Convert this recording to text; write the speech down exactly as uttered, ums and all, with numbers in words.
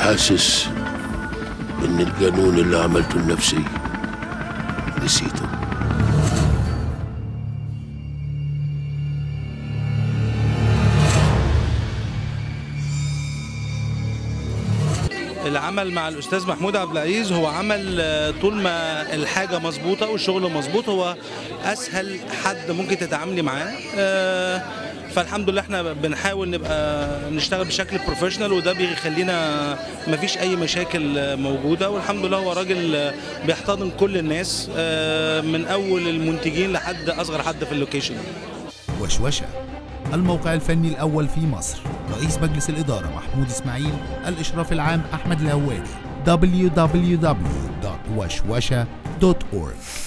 حاسس إن القانون اللي عملته لنفسي نسيته. العمل مع الأستاذ محمود عبد العزيز هو عمل طول ما الحاجة مظبوطة والشغل مظبوط هو أسهل حد ممكن تتعاملي معاه. فالحمد لله احنا بنحاول نبقى نشتغل بشكل بروفيشنال، وده بيخلينا مفيش أي مشاكل موجودة، والحمد لله هو راجل بيحتضن كل الناس من أول المنتجين لحد أصغر حد في اللوكيشن. وشوشة، الموقع الفني الأول في مصر، رئيس مجلس الإدارة محمود إسماعيل، الإشراف العام أحمد الهواري. دبليو دبليو دبليو دوت وشوشة دوت أورج